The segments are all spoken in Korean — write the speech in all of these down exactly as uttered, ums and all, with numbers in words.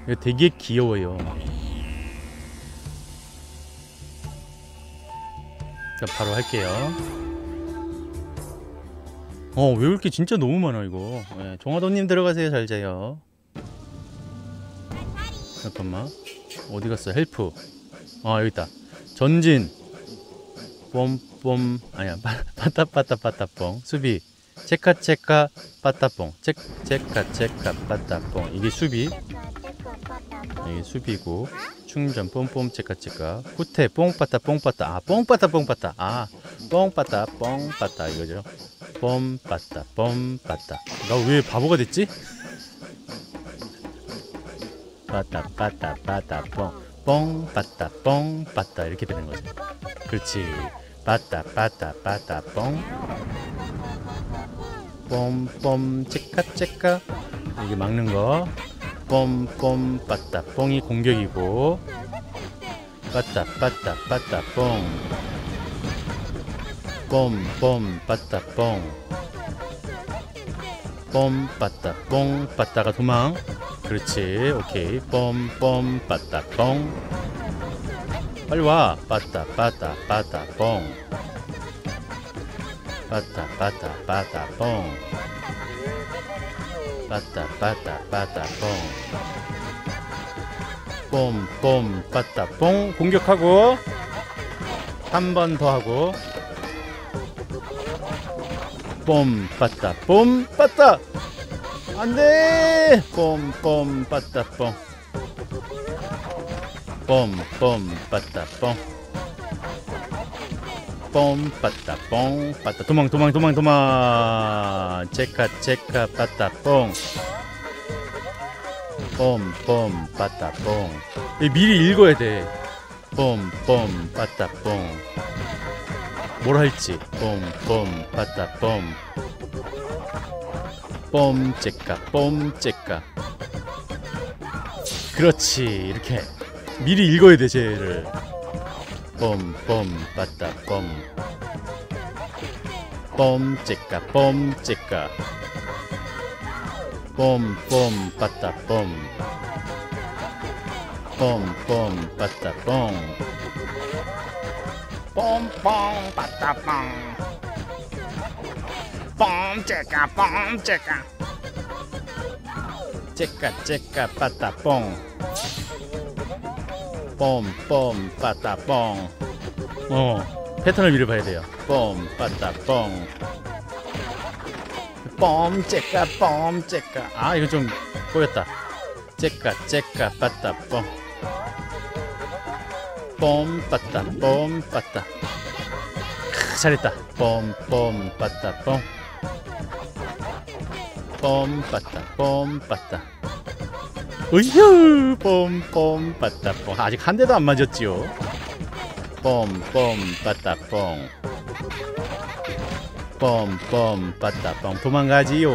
이거 되게 귀여워요. 자, 바로 할게요. 어, 왜 이렇게 진짜 너무 많아 이거. 네, 종아도님 들어가세요. 잘 자요. 잠깐만, 어디 갔어? 헬프. 아, 여기 있다. 전진. 뽐뽐 아니야. 빠따빠따빠따뽕. 수비. 체카 체카 빠따뽕. 체 체카 체카 빠따뽕. 이게 수비. 이게 수비고. 충전 뽐뽐 체카 체카. 후퇴 뽕빠따 뽕빠따. 아, 뽕빠따 뽕빠따. 아, 뽕빠따 뽕빠따 이거죠. 뽐빠따 뽐빠따. 나 왜 바보가 됐지? 빠따 빠따 빠따 뽕. 뽕 빠따 뽕 빠따 이렇게 되는 거죠. 그렇지. 빠따 빠따 빠따 뽕. 뽐뽐 체카 체카. 이게 막는 거. 뽐뽐 빠따 뽕이 공격이고. 빠따 빠따 빠따 뽕. 뽐뽐 빠따 뽕. 뽐 빠따 뽕 빠따가 도망. 그렇지. 오케이. 뽐뽐 빠따 뽕. 빨리 와. 빠따 빠따 빠따 뽕. 빠따 빠따 빠따 뽕. 빠따 빠따 빠따 뽕. 뽐뽐 빠따 뽕. 공격하고 한 번 더 하고. 뽐 빠따 뽐 빠따. 안돼. 뽐뽐 빠따 뽕. 뽐뽐 빠따 뽕. 뽐 빠따 뽕 빠따. 도망 도망 도망 도망. 체카 체카 빠따 뽕. 뽐뽐 빠따 뽕. 미리 읽어야 돼. 뽐뽐 빠따 뽕. 뭘 할지. 뽐뽐 빠따 뽕. 뽐 째까 뽐 째까. 그렇지. 이렇게 미리 읽어야 돼 쟤를. 뽐뽐 빠따 뽐. 뽐 째까 뽐 째까. 뽐뽐 빠따 뽐. 뽐뽐 빠따 뽕. 뽕뽕 빠따 뽕. 뽕 째까 뽕 째까. 째까 째까 빠따 뽕. 뽐뽐 빠따 뽕. 어, 패턴을 미리 봐야 돼요. 뽐 빠따 뽕. 뽐 째까 뽐 째까. 아, 이거 좀 꼬였다. 째까 째까 빠따 뽕. 뽐 빠따 뽐 빠따. 크, 잘했다. 뽐뽐 빠따 뽕. 뽐 빠따 뽐 빠따. 으휴. 뽐뽐 빠따 뽕. 아직 한 대도 안 맞았지요. 뽐뽐 빠따 뽕. 뽐뽐 빠따 뽕. 도망가지요.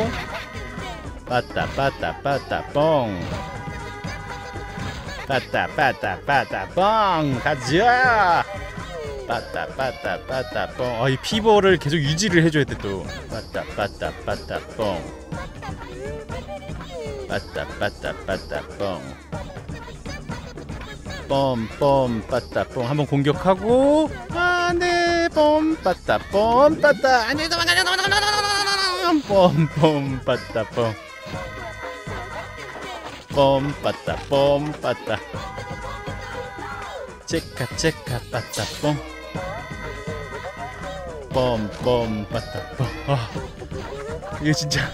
빠따 빠따 빠따 뽕. 빠따 빠따 빠따 뽕. 가자. 빠따 빠따 빠따 뽕. 아, 이 피버를 계속 유지를 해줘야 돼 또. 빠따 빠따 빠따 뽕. 빠따 빠따 빠따 뽕. 뽐뽐 빠따 뽕. 한번 공격하고. 안돼. 뽐 빠따 뽐 빠따. 안돼. 도망가자 도망가자 도망가자. 뽐뽐 빠따 뽕. 뽐 빠따 뽐 빠따. 체카 체카 빠따 뽕. 뽐뽐 빠따 뽕. 아, 이거 진짜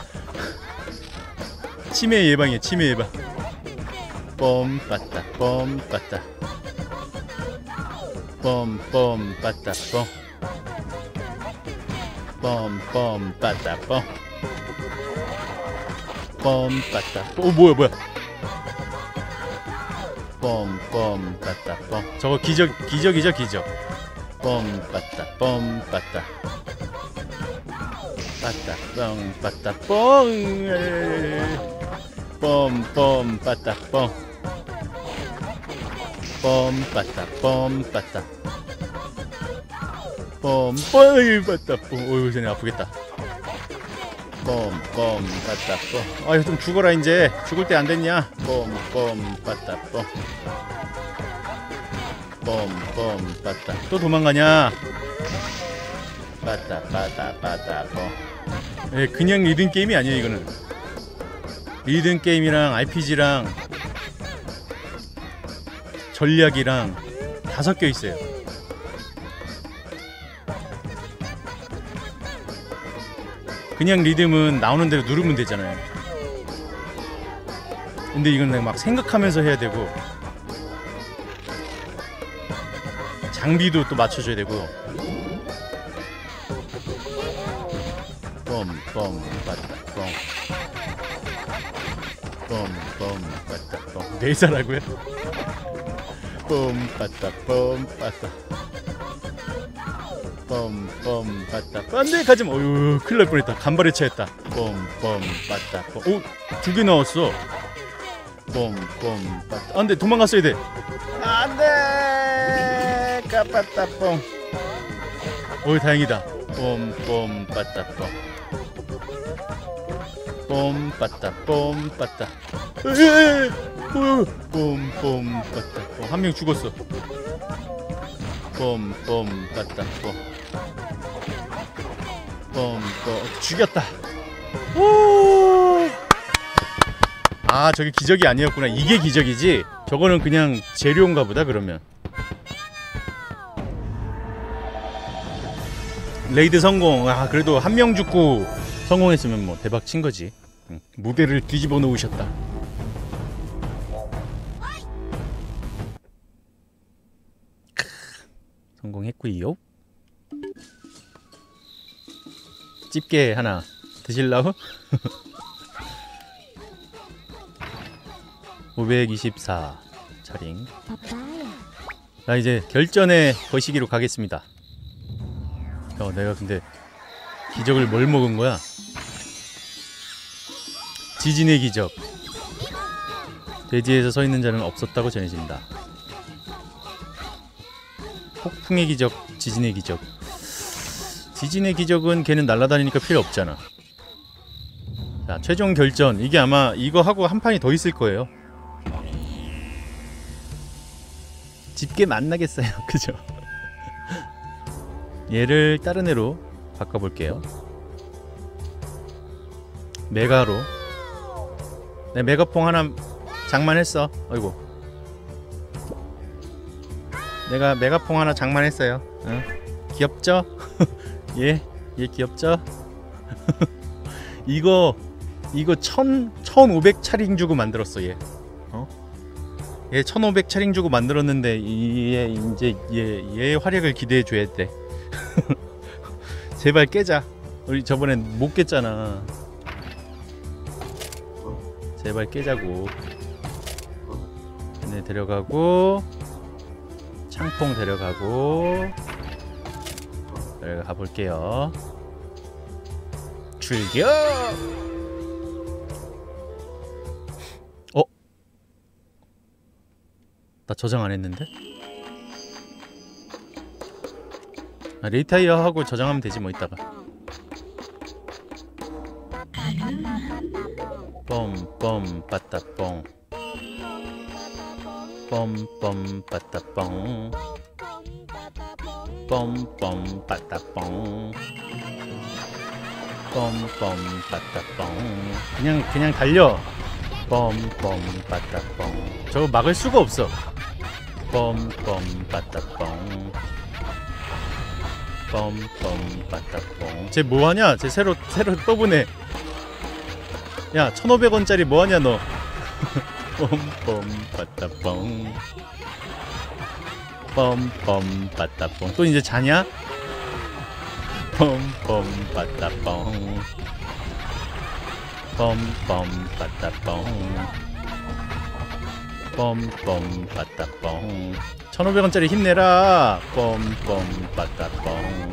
치매 예방이야. 치매 예방. 뽐 빠따 뽐 빠따. 뽐뽐 빠따 뽕. 뽐뽐 빠따 뽕. 뽐 빠따. 어, 뭐야 뭐야. 뽐뽐 빠따 뽕. 저거 기적 기적이죠 기적. 뽐 빠따 뽐 빠따. 빠따 뽕 빠따 뽕. 뽐뽐 빠따 뽕. 뽐 빠따 뽐 빠따. 뽐 뽕 빠따 뽕. 어이구, 쟤네 아프겠다. 뽐뽐 빠따 뽐. 아유 좀 죽어라 이제. 죽을 때 안 됐냐? 뽐뽐 빠따 뽐. 뽐뽐 빠따. 또 도망가냐? 빠따 빠따 빠따 뽐. 예, 그냥 리듬 게임이 아니에요 이거는. 리듬 게임이랑 알피지랑 전략이랑 다 섞여 있어요. 그냥 리듬은 나오는 대로 누르면 되잖아요. 근데 이건 막 생각하면서 해야 되고 장비도 또 맞춰줘야 되고. 뻔뻔 빠따 뻥. 뻔뻔 빠따 뻥. 네살하고요? 뻔 빠따 뻔 빠따 뻔뻔 빠따. 안돼 가지마. 어휴 큰일 날 뻔했다. 간발의 차였다. 뻔뻔 빠따 뻥. 오 두 개 나왔어. 뻔뻔 빠따. 안돼 도망갔어야 돼. 안돼 까빠따 뻥. 어이 다행이다. 뻔뻔 빠따 뻥. 뽐 빠따 뽐 빠따. 뽐뽐 빠따 뽐. 한 명 죽었어. 뽐뽐 빠따 뽐. 뽐뽐 죽였다. 오! 아 저게 기적이 아니었구나. 이게 기적이지. 저거는 그냥 재료인가 보다 그러면. 레이드 성공. 아 그래도 한 명 죽고 성공했으면 뭐 대박 친 거지. 응. 무대를 뒤집어 놓으셨다. 크, 성공했구요. 집게 하나 드실라우? 오백이십사 차링. 자 이제 결전의 거시기로 가겠습니다. 어 내가 근데 기적을 뭘 먹은 거야? 지진의 기적. 대지에서 서 있는 자는 없었다고 전해집니다. 폭풍의 기적, 지진의 기적. 지진의 기적은 걔는 날아다니니까 필요 없잖아. 자, 최종 결전. 이게 아마 이거 하고 한 판이 더 있을 거예요. 집게 만나겠어요. 그죠? 얘를 다른 애로 바꿔볼게요. 메가로. 네, 메가퐁 하나 장만했어. 어이구. 내가 메가퐁 하나 장만했어요. 응? 귀엽죠? 얘, 얘 귀엽죠? 이거 이거 천, 천오백 차링 주고 만들었어 얘. 어? 얘 천오백 차링 주고 만들었는데 얘 이제 얘, 얘 활약을 기대해 줘야 돼. 제발 깨자. 우리 저번엔 못 깼잖아. 제발 깨자고. 얘네 데려가고 창퐁 데려가고 데려가 볼게요. 출격! 어? 나 저장 안 했는데? 아, 리타이어 하고 저장하면 되지 뭐 이따가. 뻔뻔 빠따뻥. 뻔뻔 빠따뻥. 뻔뻔 빠따뻥. 뻔뻔 빠따뻥. 그냥 그냥 달려. 뻔뻔 빠따뻥. 저거 막을 수가 없어. 뻔뻔 빠따뻥. 뻔뻔 빠따뻥. 쟤 뭐하냐? 쟤 새로 새로 떠보네. 야 천오백 원짜리 뭐하냐 너. 뻔뻔 빠따뻥. 뻔뻔 빠따뻥. 또 이제 자냐? 뻔뻔 빠따뻥. 뻔뻔 빠따뻥. 뻔뻔 빠따뻥. 천오백 원짜리 힘내라. 뻔뻔 빠따뻥.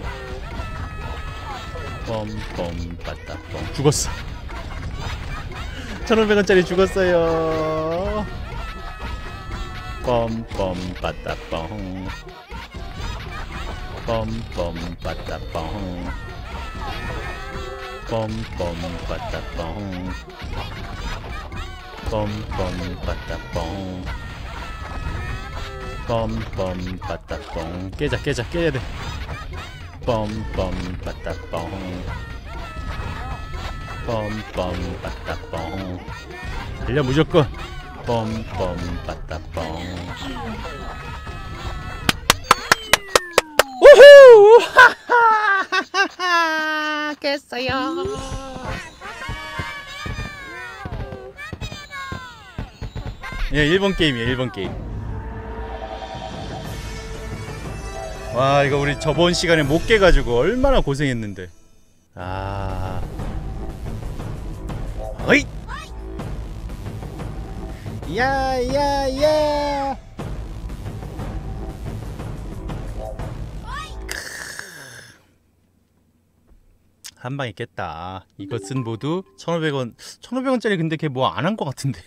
뻔뻔 빠따뻥. 죽었어. 천오백 원짜리 죽었어요. 뻔뻔 빠따뻥. 뻔뻔 빠따뻥. 뻔뻔 빠따 뻥 뻔뻔 빠따 뻥 뻔뻔 빠따 뻥 깨자 깨자 깨야 돼. 뻔뻔 빠따 뻥 뻔뻔 빠따 뻥 달려 무조건. 뻔뻔 빠따 뻥. 우후! 하하하하하! 깼어요. 예, 일본 게임이에요. 일본 게임. 와, 이거 우리 저번 시간에 못 깨가지고 얼마나 고생했는데. 아, 어이! 야야야! 한 방에 깼다. 이것은 모두 천오백 원. 천오백 원짜리 근데 걔 뭐 안 한 거 같은데.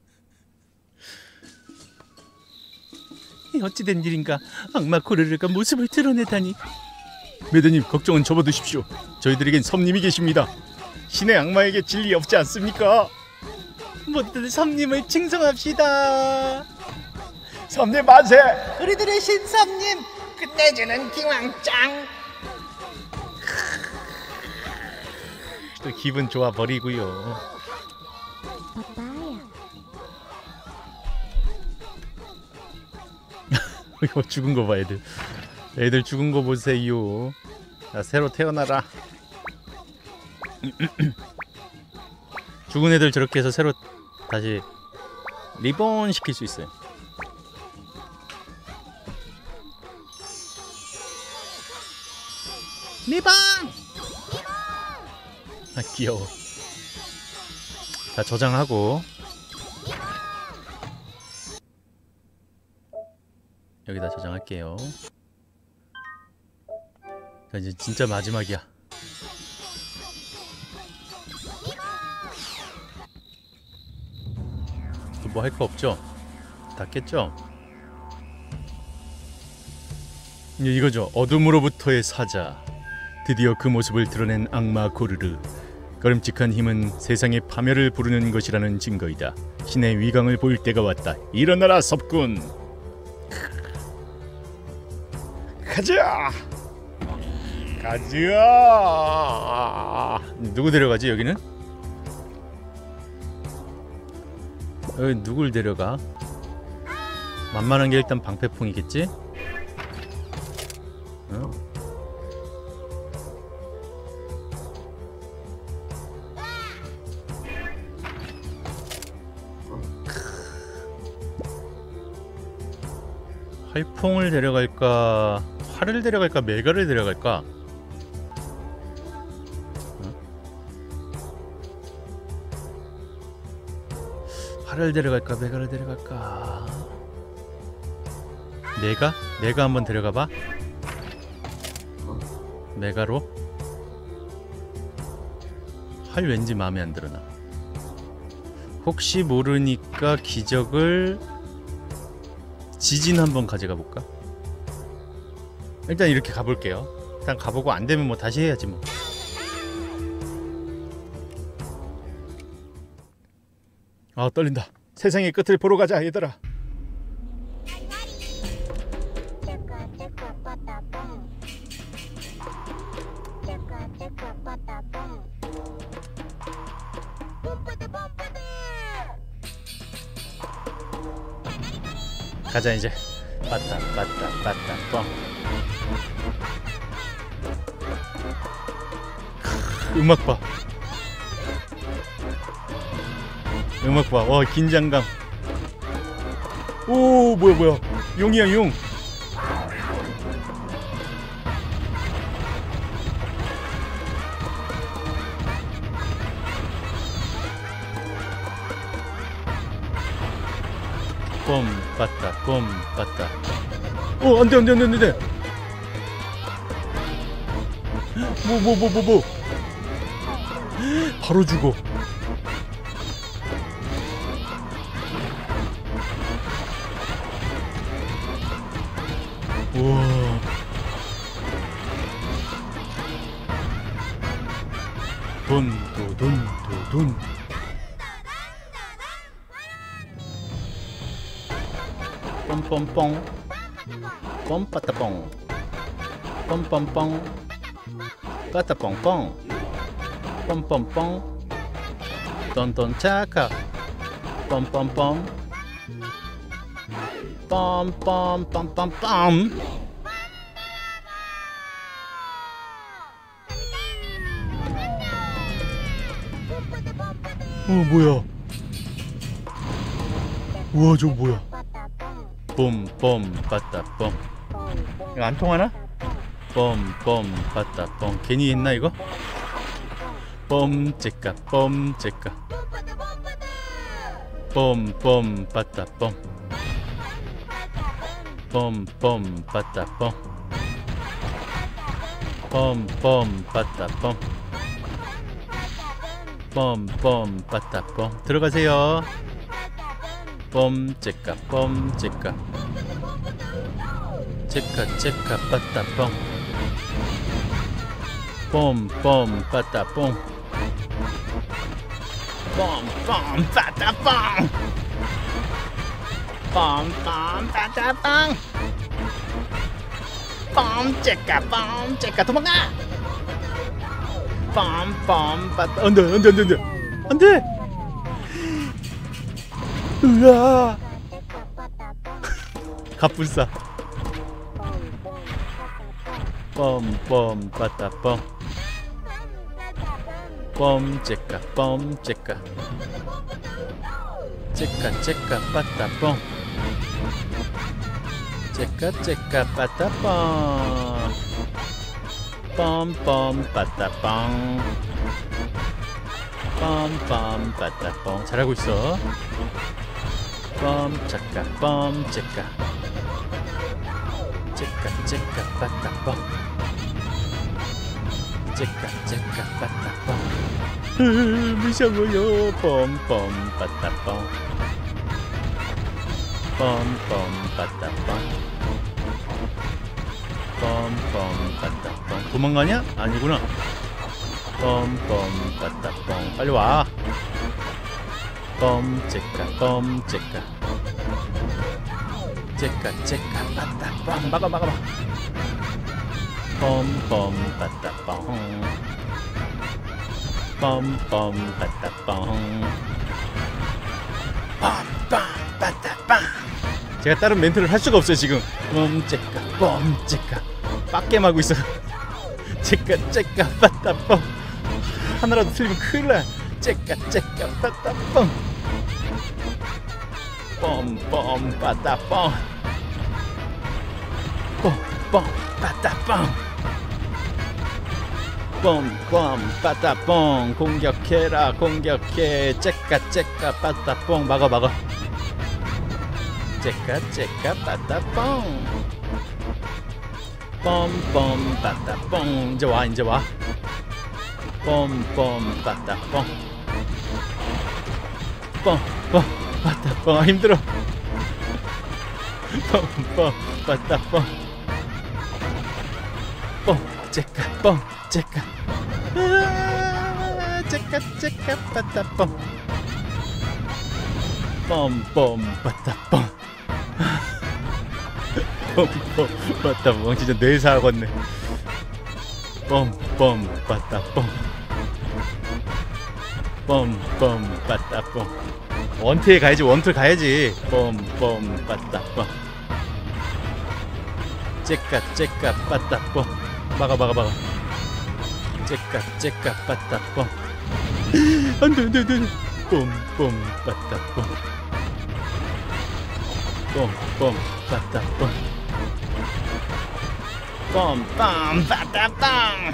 어찌된 일인가. 악마 코르르가 모습을 드러내다니. 매드님, 걱정은 접어두십시오. 저희들에겐 섬님이 계십니다. 신의 악마에게 진리 없지 않습니까? 모두들 섬님을 칭송합시다. 섬님 만세! 우리들의 신섬님 끝내주는 기왕짱. 또 기분 좋아 버리고요. 이거 죽은 거 봐, 애들. 애들 죽은 거 보세요. 자, 새로 태어나라. 죽은 애들 저렇게 해서 새로 다시 리본 시킬 수 있어요. 리본! 아, 귀여워. 자, 저장하고 여기다 저장할게요. 자, 이제 진짜 마지막이야. 또 뭐 할 거 없죠? 다 깼죠? 이제 이거죠. 어둠으로부터의 사자. 드디어 그 모습을 드러낸 악마 고르르. 꺼림칙한 힘은 세상의 파멸을 부르는 것이라는 증거이다. 신의 위강을 보일 때가 왔다. 일어나라 섭군. 가자. 가자. 누구 데려가지 여기는? 여기 누굴 데려가? 만만한 게 일단 방패풍이겠지? 어? 활풍을 데려갈까? 활을 데려갈까? 메가를 데려갈까? 어? 활을 데려갈까? 메가를 데려갈까? 메가? 메가 한번 데려가봐. 메가로? 활 왠지 마음에 안 들어 나. 혹시 모르니까 기적을 지진 한번 가져가 볼까? 일단 이렇게 가볼게요. 일단 가보고 안 되면 뭐 다시 해야지 뭐. 아, 떨린다. 세상의 끝을 보러 가자 얘들아. 가자 이제. 빠따 빠따 빠따 뻥. 음악 봐. 음악 봐. 와, 긴장감. 오, 뭐야 뭐야. 용이야 용. 뽐 빠따 뽐 빠따. 어, 안돼 안돼 안돼 안돼. 뭐 뭐 뭐 뭐 뭐. 바로 죽어. 우와. 돈, 도, 돈, 도, 돈. pompom뽕 pom빠따뽕 pompom뽕 빠따뽕뽕 pompom뽕 똥똥차카 pompompom pompompompompompom 어 뭐야 우와 저거 뭐야 봄봄 빠따 봄 이거 안 통하나? 봄봄 빠따 봄 괜히 했나 이거? 봄 째까 봄 째까 봄봄 빠따 봄 봄봄 빠따 봄 봄봄 빠따 봄 봄봄 빠따 봄 들어가세요. 봄 째까 봄 째까 째까 째까 빠따 뽕 봄봄 빠따 뽕 봄봄 빠따 뽕 봄봄 빠따 뽕 봄 째까 봄 째까 도망가 봄봄 빠따 안돼 안돼 안돼 안돼 안돼 으아 갑분싸 뻔뻔 빠따 뻔 뻔째까 뻔째까 째까 째까 빠따 뻔 째까 째까 빠따 뻔 뻔뻔 빠따 뻔 뻔뻔 빠따 뻔 잘하고 있어. 뻔째까 뻔째까 째까 째까 빠따 뻔 째까 째까 빠따 뻔 무서워요. 뻔뻔 빠따 뻔 뻔뻔 빠따 뻔 뻔뻔 빠따 뻔 도망가냐? 아니구나. 뻔뻔 빠따 뻔 빨리 와. 뻔 째까 뻔 째까 째까 째까 빠따 뻥 막아 막아 막아 뻔뻔 빠따 뻥 뻔뻔 빠따 뻥 뻔뻔 빠따 뻥 제가 다른 멘트를 할 수가 없어요 지금. 뻔 째까 뻔 째까 빡겜 하고 있어. 째까 째까 빠따 뻥 하나라도 틀리면 큰일 나. 째까 째까 빠따 뻥 뻔뻔 빠따 뻥 뻔뻔 빠따 뻥 뻔뻔 빠따 뻥 공격해라 공격해 째까 째까 빠따 뻥 막아 막아 째까 째까 빠따 뻥 뻔뻔 빠따 뻥 이제 와 이제 와 뻔뻔 빠따 뻥 뻔뻔 빠따 뻥 힘들어. 뻥뻥 빠따 뻥 뻥 째까 뻥 째까 째까 째까 빠따 뻥 뻥뻥 빠따 뻥 뻥뻥 빠따 뻥 진짜 뇌사하겠네. 뻥뻥 빠따 뻥 뻥뻥 빠따 뻥 원트에 가야지. 원트 가야지. 뻔뻔 빠따 뻔 째까 째까 빠따 뻔 막아 막아 막아 째까 째까 빠따 뻔 안돼 안돼 안돼 뻔뻔 빠따 뻔 뻔뻔 빠따 뻔 뻔뻔 빠따 뻔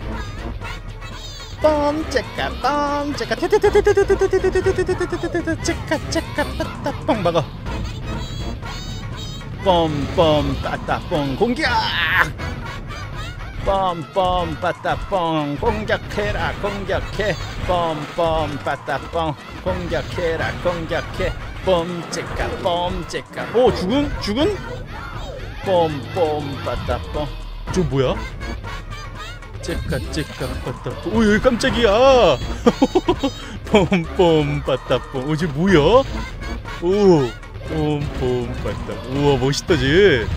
뻔 째까 뻔 째까 째까 째까 빠따 뻥 막아 뻔뻔 빠따 뻥 공격 뻔뻔 빠따 뻥 공격해라 공격해 뻔뻔 빠따 뻥 공격해라 공격해 뻔 째까 뻔 째까 오 죽은? 죽은? 뻔뻔 빠따 뻥 저 뭐야? 째까 째까 빠따뽕. 오 여기 깜짝이야. 뽐뽐 빠따뽕. 어, 쟤 뭐야? 오 뽐뽐 빠따. 우와 멋있다 쟤.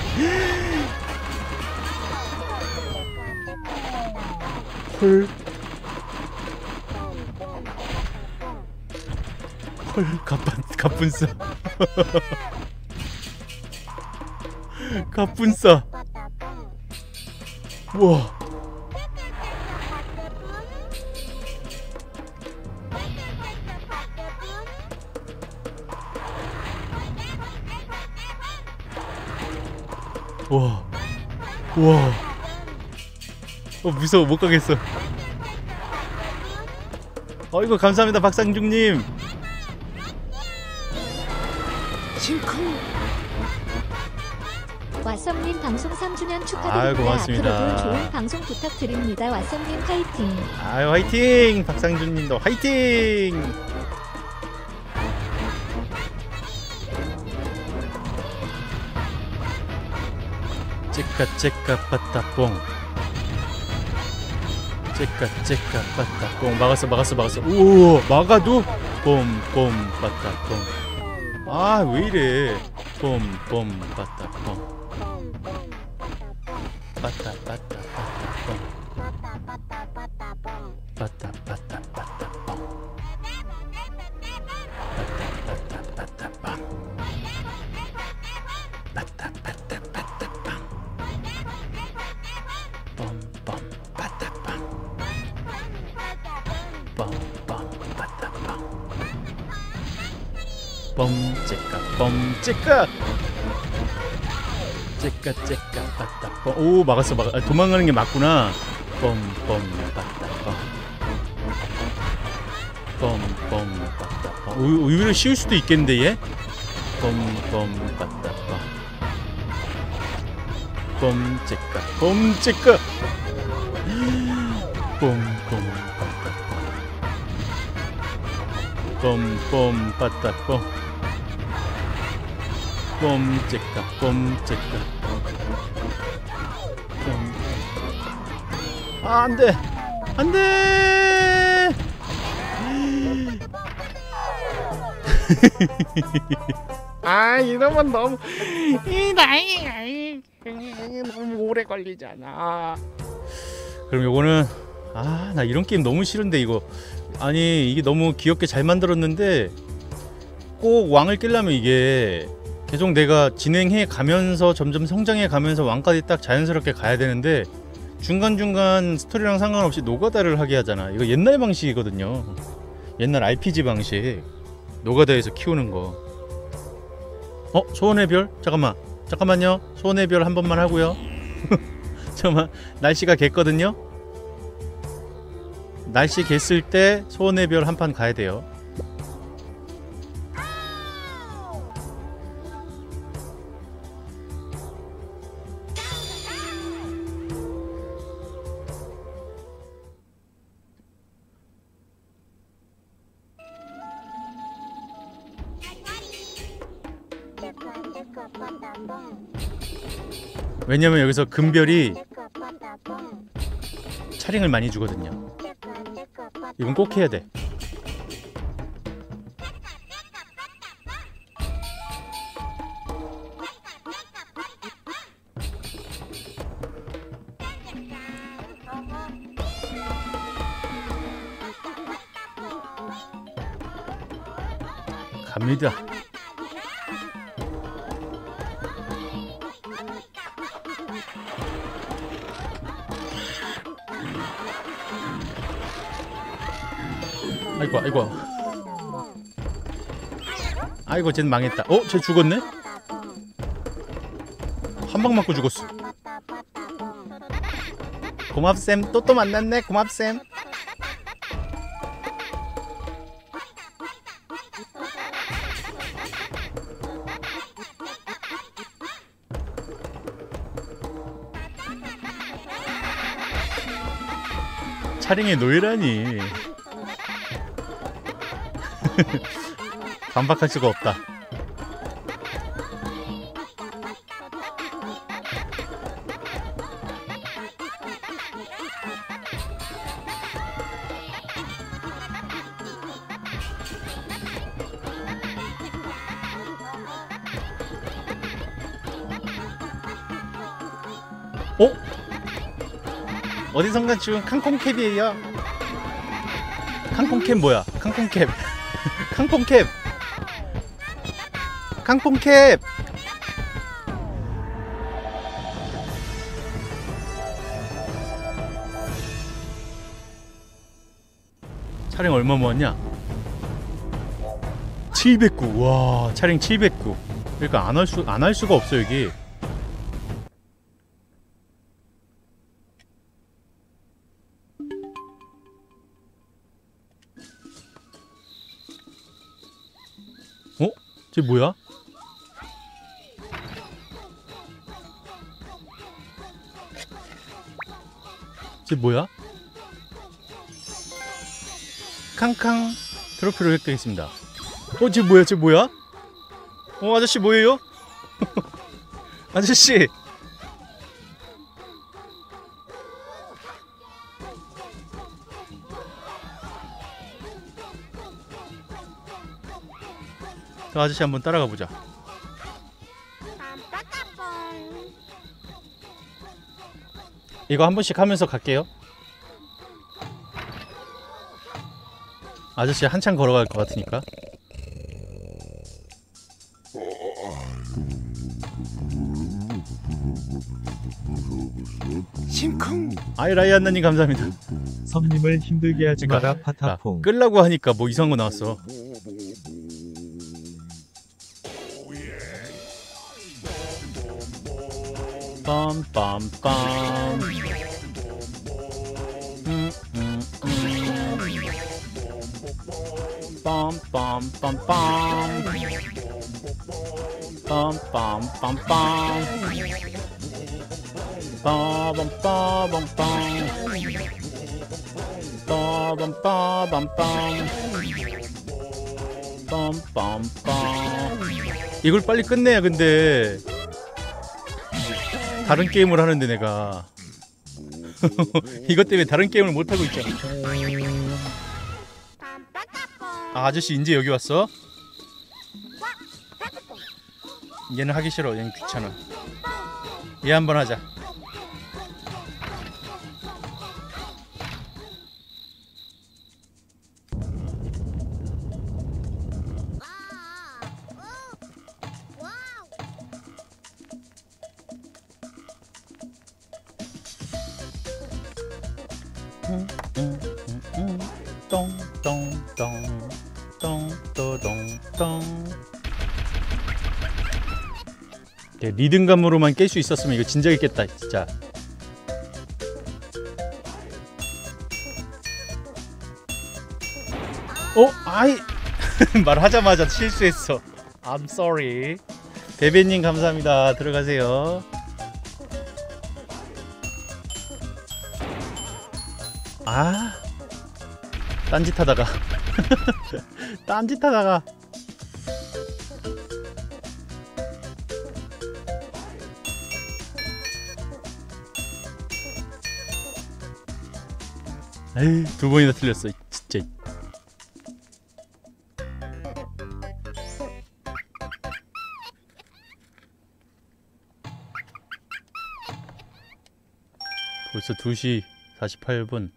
헐. 헐 가쁜 가뿐싸. 가뿐싸. 우와. 와. 우와. 어 무서워 못 가겠어. 어이구 감사합니다 박상중님. 왓썸님 방송 삼 주년 축하드립니다. 아유, 고맙습니다. 앞으로도 좋은 방송 부탁드립니다. 왓썸님 파이팅. 아유 화이팅. 박상준님도 화이팅. 째까 째까 빠따뽕. 째까 째까 빠따뽕. 막았어 막았어 막았어. 오 막아도 뽐뽐 빠따뽕. 아 왜이래. 뽐뽐 빠따뽕. 빠따 빠따 빠따뽕. 빠따 빠따 빠따뽕. 빠따 빠따 빠따뽕. 빠따 빠따 빠따뽕. 뻔뻔 빠따뽕. 뻔뻔 빠따뽕. 뻔째까 뻔째까. 째까 째까 빠따뽕. 오 막았어 막아. 아, 도망가는 게 맞구나. 뻔뻔 빠따뽕. 뻔뻔 빠따뽕. 오, 의외로 쉬울 수도 있겠는데 얘. 뻔뻔 빠따뽕. 뻔째까 뻔째까. 뻔뻔 빠따뽕. 뻔뻔 빠따뽕. 뽐째까 뽐째까. 뽐. 아 안돼 안돼. 아 이러면 너무 이 나이 너무 오래 걸리잖아. 그럼 요거는 아 나 이런 게임 너무 싫은데 이거. 아니 이게 너무 귀엽게 잘 만들었는데 꼭 왕을 깨려면 이게 계속 내가 진행해 가면서 점점 성장해 가면서 왕까지 딱 자연스럽게 가야 되는데 중간중간 스토리랑 상관없이 노가다를 하게 하잖아. 이거 옛날 방식이거든요. 옛날 알피지 방식. 노가다에서 키우는 거. 어? 소원의 별? 잠깐만 잠깐만요. 소원의 별 한 번만 하고요. 잠깐만 날씨가 겠거든요. 날씨 겠을 때 소원의 별 한 판 가야 돼요. 왜냐면 여기서 금별이 차링을 많이 주거든요. 이건 꼭 해야 돼. 갑니다. 아이고 아이고 아이고 쟨 망했다. 어? 쟤 죽었네? 한 방 맞고 죽었어. 고맙쌤. 또 또 만났네. 고맙쌤. 차링에 노예라니. 반박할 수가 없다. 어? 어디선가 지금 캉콩캡이에요. 캉콩캡 뭐야? 캉콩캡. 캉콩캡. 캉콩캡. 차량 얼마 모았냐? 칠백구. 와, 차량 칠백구. 그러니까 안 할 수, 안 할 수가 없어 여기. 어? 쟤 뭐야? 쟤 뭐야? 캉캉 트로피를 획득했습니다. 어? 쟤 뭐야? 쟤 뭐야? 어? 아저씨 뭐예요? 아저씨! 저 아저씨 한번 따라가 보자. 이거 한 번씩 하면서 갈게요. 아저씨 한참 걸어갈 것 같으니까. 심쿵. 아이 라이안나님 감사합니다. 섬님을 힘들게 하지 마라 그러니까, 파타퐁. 끌라고 하니까 뭐 이상한 거 나왔어. 빰빰빰. 음, 음, 음. 빰빰빰빰. 빰빰빰빰. 빠밤빠밤빰. 빠밤빠밤빰. 빰빰빰. 이걸 빨리 끝내야 근데 다른 게임을 하는데 내가 이것 때문에 다른 게임을 못 하고 있잖아. 아, 아저씨 이제 여기 왔어? 얘는 하기 싫어. 얘는 귀찮아. 얘 한번 하자. 똥똥똥 똥똥똥. 리듬감으로만 깰 수 있었으면 이거 진작에 깼다 진짜. 어? 아이 말하자마자 실수했어. I'm sorry. 베베님 감사합니다. 들어가세요. 아, 딴짓하다가 딴짓하다가 에이, 두 번이나 틀렸어 진짜. 벌써 두 시 사십팔 분.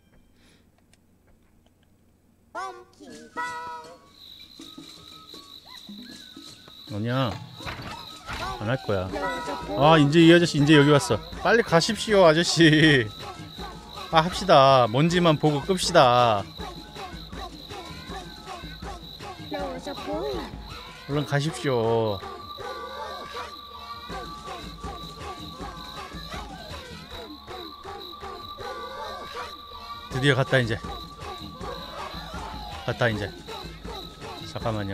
아니야, 안 할 거야. 아, 이제 이 아저씨 이제 여기 왔어. 빨리 가십시오 아저씨. 아, 합시다. 먼지만 보고 끕시다. 얼른 가십시오. 드디어 갔다 이제. 갔다 이제. 잠깐만요.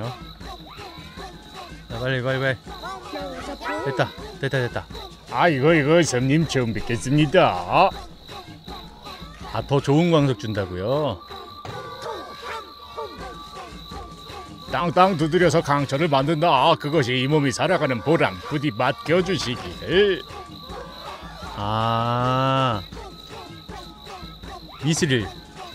자, 빨리 빨리 빨리. 됐다 됐다 됐다. 아, 이거 이거 섬님 처음 뵙겠습니다. 아, 더 좋은 광석 준다고요? 땅땅 두드려서 강철을 만든다. 그것이 이 몸이 살아가는 보람. 부디 맡겨주시기를. 아, 미스릴.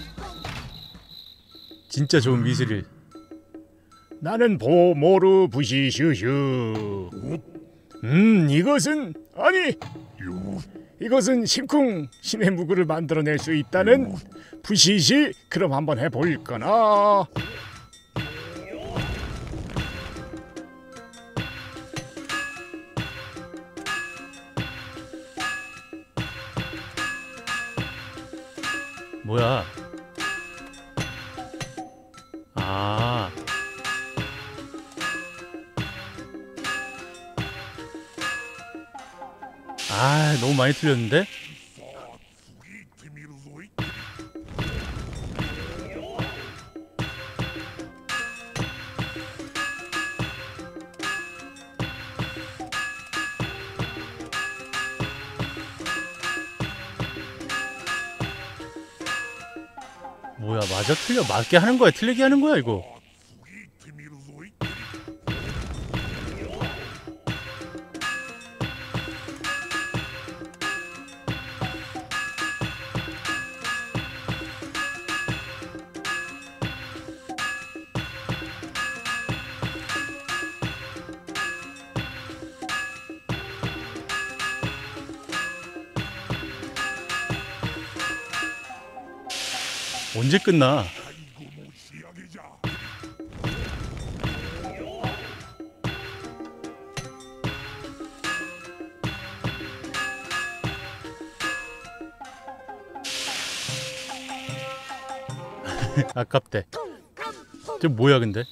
진짜 좋은 미스릴. 나는 보모루 부시슈슈. 음, 이것은 아니 이것은 심쿵 신의 무구를 만들어낼 수 있다는 부시시. 그럼 한번 해볼거나. 뭐야? 아. 아, 너무 많이 틀렸는데? 뭐야, 맞아? 틀려? 맞게 하는 거야? 틀리게 하는 거야, 이거? 언제 끝나? 아깝대. 저 뭐야 근데?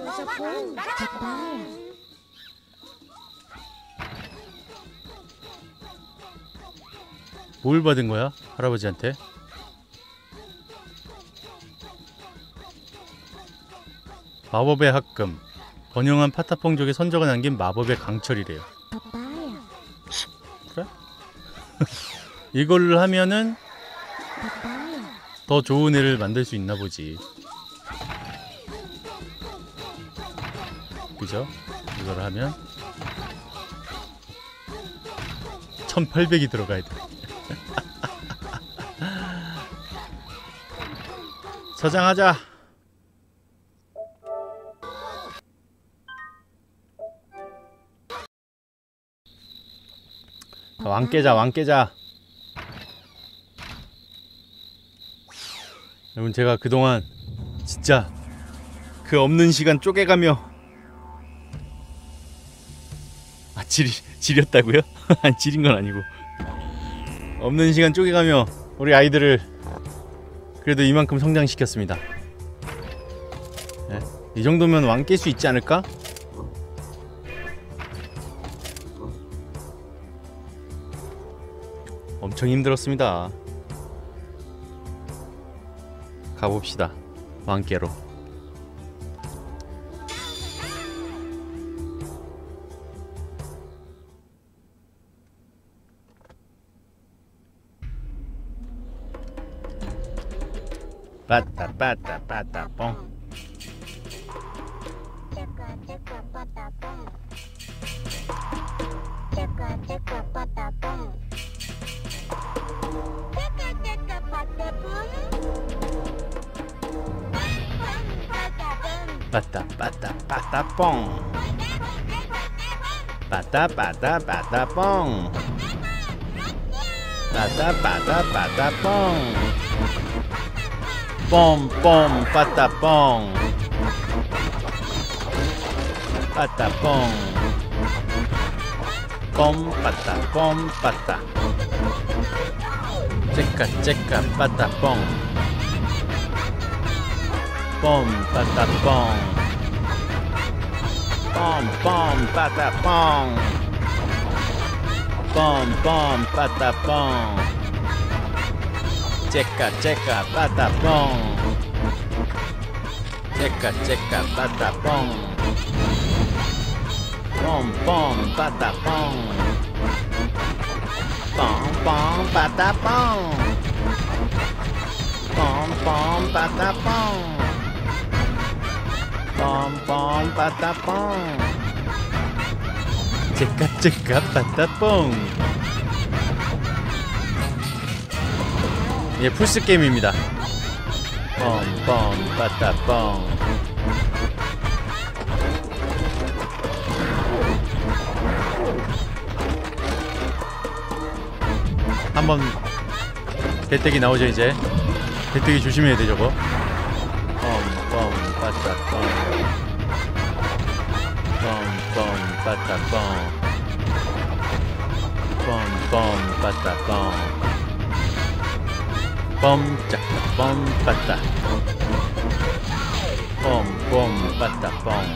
뭘 받은 거야? 할아버지한테? 마법의 합금. 번영한 파타퐁족의 선조가 남긴 마법의 강철이래요. 그래? 이걸 하면은 더 좋은 애를 만들 수 있나 보지. 그죠? 이걸 하면 천팔백이 들어가야 돼. 저장하자. 왕 깨자, 왕 깨자. 여러분, 제가 그동안 진짜 그 없는 시간 쪼개가며 아, 질, 지렸다고요? 아니, 지린 건 아니고 없는 시간 쪼개가며 우리 아이들을 그래도 이만큼 성장시켰습니다. 네? 이 정도면 왕 깰 수 있지 않을까? 엄청 힘들었습니다. 가봅시다. 왕깨로. 빠따 빠따 빠따 뽕. 빠따 빠따 빠따 뽕. 빠따 빠따 빠따 뽕. 빠따 빠따 빠따 뽕. 뽕뽕 빠따 뽕. 빠따 뽕. 뽕 빠따 뽕 빠따. 째까 째까 빠따 뽕. 뽕 빠따 뽕. 뽕뽕 빠따 뽕. 뽕뽕 빠따 뽕. 째까 째까 빠따 뽕. 째까 째까 빠따 뽕. 뽕뽕 빠따 뽕. 뽕뽕 빠따 뽕. 뽕뽕 빠따 뽕. 뽕뽕 빠따 뽕. 째까 째까 빠따 뽕. 예, 풀스 게임입니다. 뽕뽕 빠따 뽕. 한번 개떼기 나오죠 이제. 개떼기 조심해야 돼 저거. 뻥뻥 빠따 뻥. 뻥뻥 빠따 뻥. 뻥뻥 빠따 뻥. 뻥짝 뻥 빠따. 뻥뻥 빠따 뻥.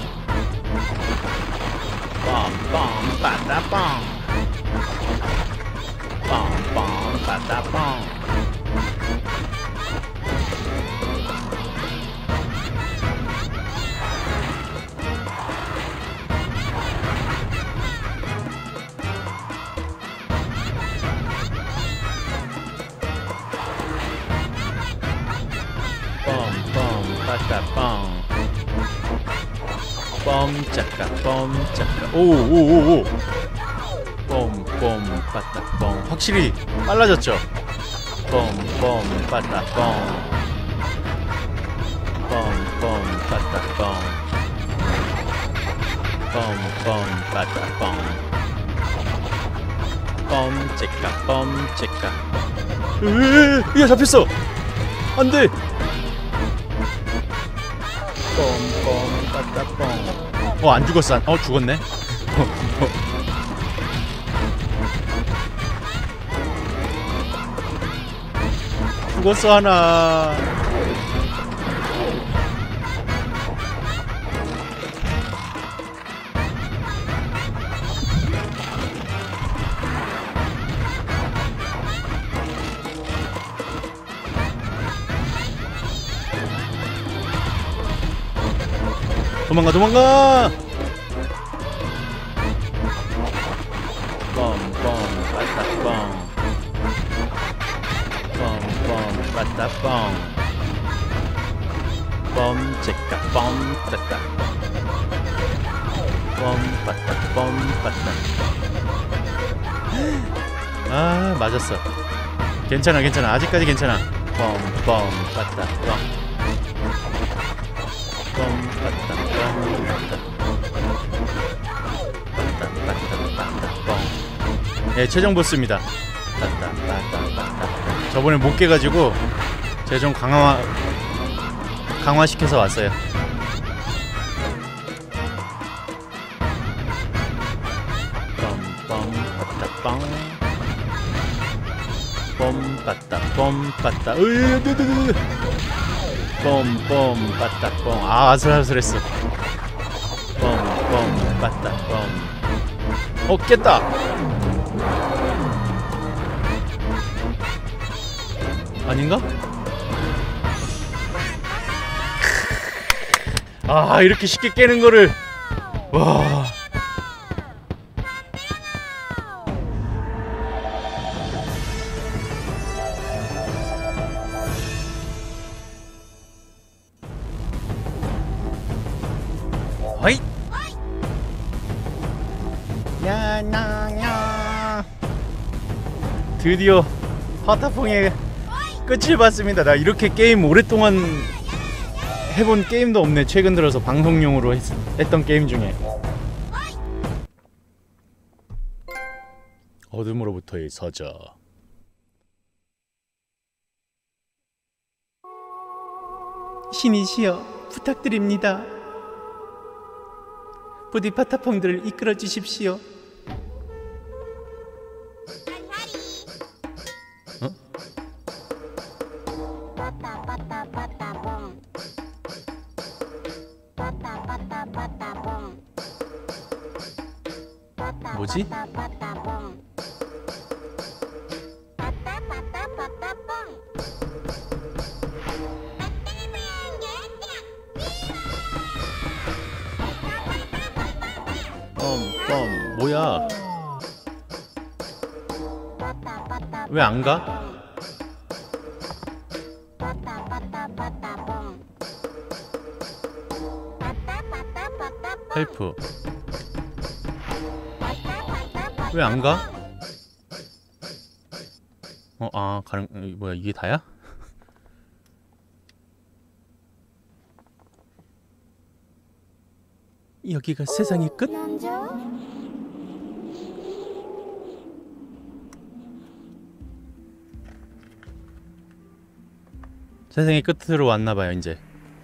뻥뻥 빠따 뻥. 뻥뻥 빠따 뻥. 뻥뻥 빠따 뻥. 뻥짝까 뻥짝까. 오오오오. 뻥뻥 빠따 뻥. 확실히 빨라졌죠. 뻥뻥 빠따 뻥. 뻥뻥 빠따 뻥. 뻥뻥 빠따 뻥. 뻥째까 뻥째까. 으으으, 야 잡혔어. 안돼. 뻥뻥 빠따 뻥. 어 안 죽었어. 어 죽었네. 죽었어 하나. 도망가 도망가. 뻥뻥 빠따 뻥. 뻥뻥 빠따 뻥. 뻥째까 뻥 빠따. 뻥 빠따 뻥 빠따. 아 맞았어. 괜찮아 괜찮아 아직까지 괜찮아. 뻥뻥 빠따 뻥. 뻥 빠따 뻥 빠따. 빠따 빠따 빠따 뻥. 예 최종 보스입니다. 빠따 빠따 빠따. 저번에 못 깨가지고 제가 좀 강화 강화시켜서 왔어요. 뻥뻥 빠따 뻥. 뻥 빠따 뻥 빠따. 으으으으으. 뻥뻥 빠따 뻥. 아 아슬아슬했어. 뻥뻥 빠따 뻥. 어 깼다. 아닌가? 아 이렇게 쉽게 깨는 거를. 와. 허이. 야나야. 드디어 파타퐁의 끝을 봤습니다. 나 이렇게 게임 오랫동안 해본 게임도 없네. 최근 들어서 방송용으로 했, 했던 게임 중에. 어둠으로부터의 서저. 신이시여 부탁드립니다. 부디 파타퐁들을 이끌어 주십시오. 어? 뭐지? 뻔뻔 뭐야? 왜 안 가? 헬프 왜 안 가? 어, 아, 가는, 뭐야, 이게 다야? 여기가 세상의 끝? 세상의 끝으로 왔나봐요 이제.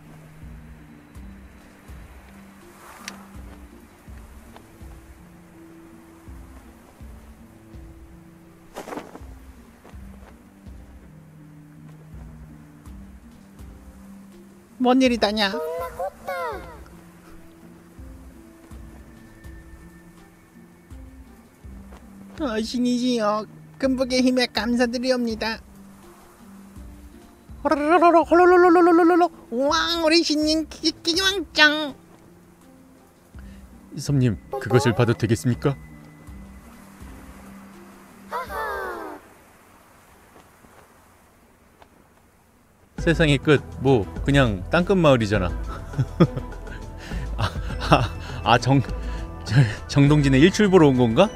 뭔 일이다냐? 어, 신이시여, 금복의 힘에 감사드리옵니다. 호로로로로 홀로로로로로로 왕 우리 신님 기기왕짱. 이섭님 그것을 봐도 되겠습니까? 세상의 끝 뭐 그냥 땅끝 마을이잖아. 아, 아, 아 정, 저, 정동진의 일출 보러 온 건가?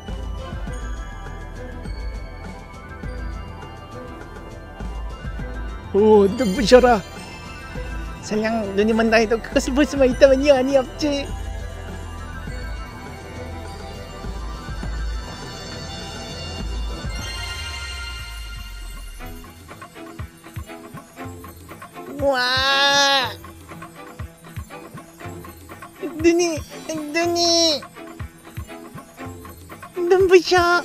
오, 눈부셔라. 설령 눈이 먼다 해도 그것을 볼 수만 있다면 여한이 없지. 와, 눈이 눈이 눈부셔.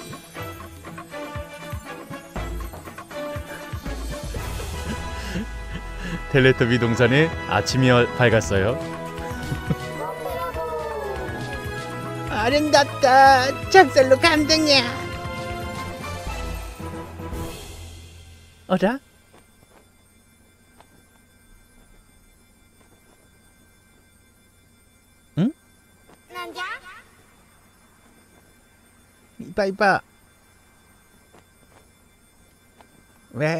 텔레토비 동산에 아침이 밝았어요. 아름답다. 작살로 감동이야. 어라? 응? 이봐 이봐. 왜?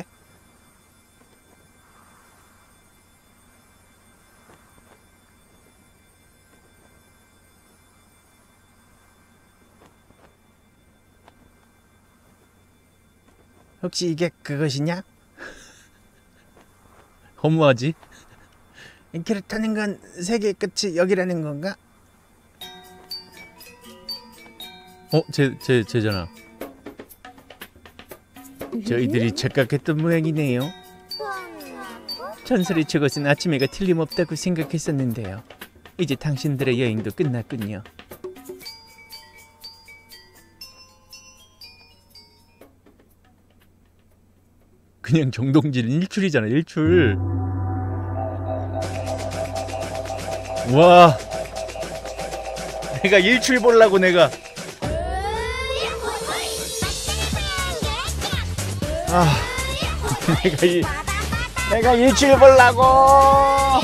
혹시 이게 그것이냐? 허무하지? 그렇다는 건 세계의 끝이 여기라는 건가? 어? 제, 제, 제잖아. 저희들이 착각했던 모양이네요. 전설의 저것은 아침해가 틀림없다고 생각했었는데요. 이제 당신들의 여행도 끝났군요. 그냥 정동진 일출이잖아 일출. 와 내가 일출 보려고 내가 아 내가 이 내가 일출 보려고.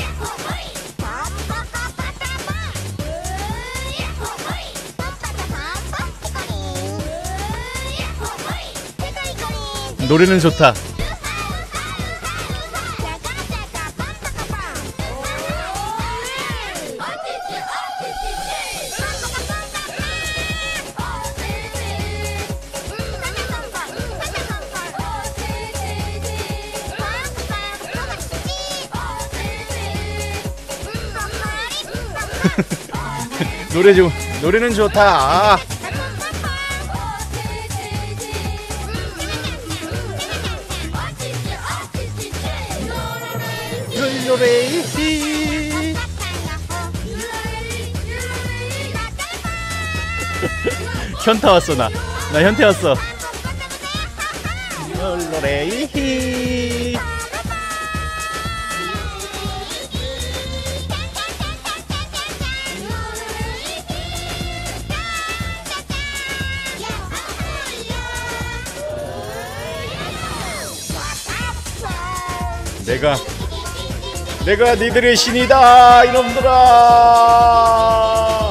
노래는 좋다. 노래 좀 노래는 좋다. 롤로레이. 현타 왔어 나. 나 현타 왔어. 롤로레이. 내가 내가 니들의 신이다 이놈들아.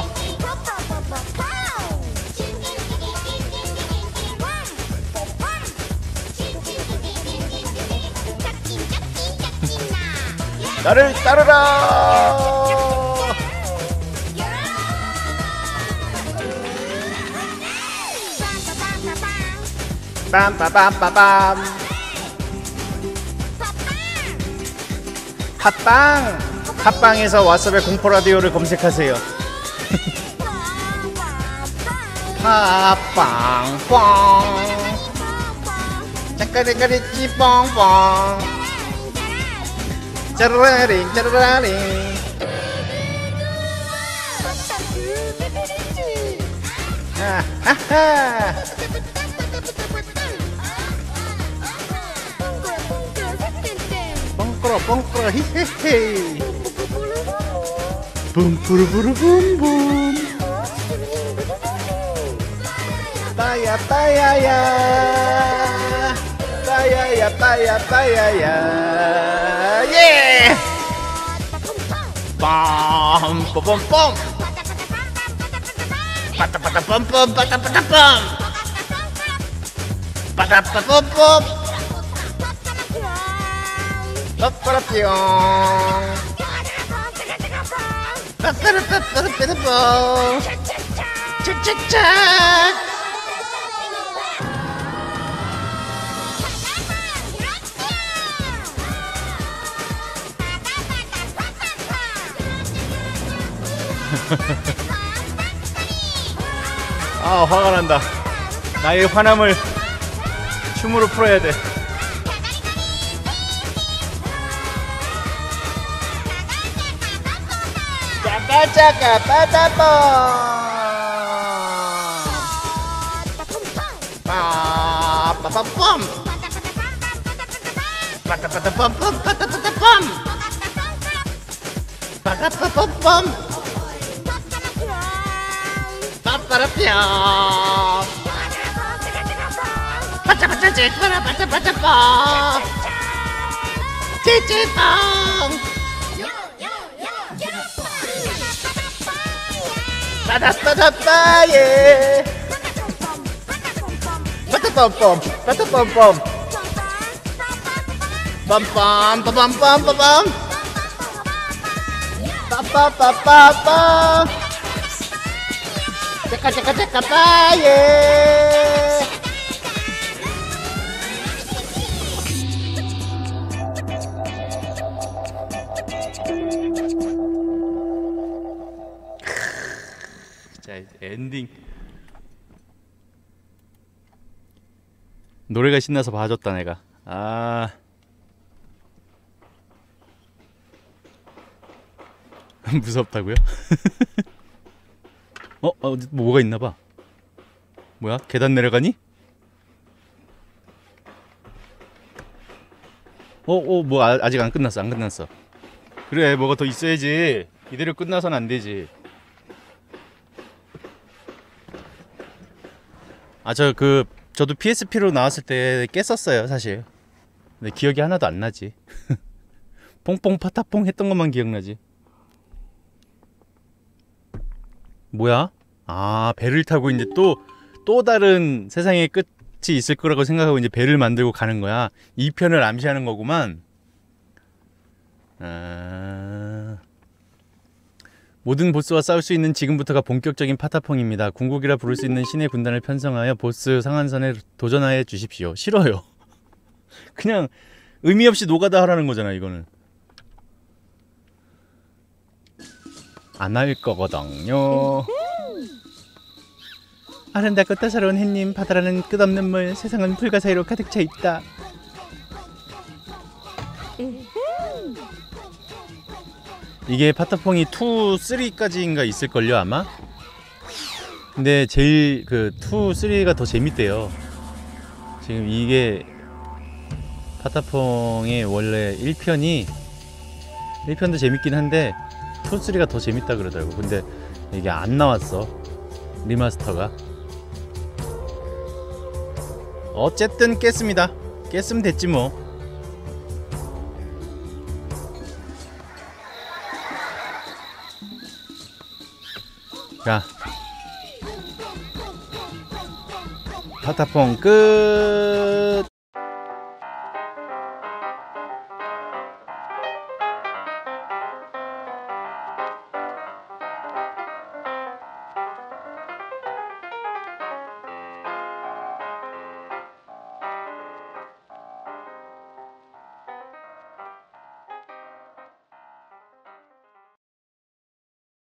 나를 따르라. 빰빠빰빠빰. 팟빵! 팟빵에서 왓썹의 공포라디오를 검색하세요. 팟빵 뻥. 잠깐잠깐했지 뻥뻥. 짜라링 짜라링. 아하하. 뻥꾸러 뻥꾸러 히히히. 붐푸르부르붐붐. 빠야 빠야야. 빠야야 빠야 빠야야. 예. 빰빰빰빰. 빠따빠따 빰빰 빠따빠따 빰. 빠따빠빰빰. 빠빠라뿅. 빠빠라빠빠라빠라뽕. 차차차. 아, 화가 난다. 나의 화남을 춤으로 풀어야 돼. 짜까짜까 빠따뽕. 빠빠빠빰. 빠따빠따빰빰 빠따빠따빰. 빠따빠빰빰. 빠빠라뿅. 빠짜빠짜 찌꺼라 빠짜빠짜빵. 찌찌빵. 빠다빠다빠예. 빠따빰빰 빠따빰빰. 빰빰빰빰빰빰빰. 빠빠빠빠빰. 짜까 짜까 짜까 빠예. 자, 엔딩. 노래가 신나서 봐줬다 내가. 아. 무섭다고요? 어? 어, 뭐가 있나봐. 뭐야? 계단 내려가니? 어? 어? 뭐 아, 아직 안 끝났어. 안 끝났어. 그래, 뭐가 더 있어야지. 이대로 끝나선 안 되지. 아, 저 그 저도 피에스피로 나왔을 때 깼었어요 사실. 근데 기억이 하나도 안 나지. 뽕뽕 파타뽕 했던 것만 기억나지. 뭐야? 아, 배를 타고 이제 또, 또 다른 세상의 끝이 있을 거라고 생각하고 이제 배를 만들고 가는 거야. 이 편을 암시하는 거구만. 아... 모든 보스와 싸울 수 있는 지금부터가 본격적인 파타퐁입니다. 궁극이라 부를 수 있는 신의 군단을 편성하여 보스 상한선에 도전하여 주십시오. 싫어요. 그냥 의미 없이 노가다 하라는 거잖아, 이거는. 안 할 거거든요. 아름답고 따사로운 햇님, 바다라는 끝없는 물, 세상은 불과 사이로 가득 차 있다. 이게 파타퐁이 이, 삼까지인가 있을걸요 아마? 근데 제일 그 이, 삼가 더 재밌대요. 지금 이게 파타퐁의 원래 일 편이 일 편도 재밌긴 한데 이, 삼가 더 재밌다 그러더라고. 근데 이게 안 나왔어, 리마스터가. 어쨌든 깼습니다. 깼으면 됐지 뭐. 자, 파타퐁 끝.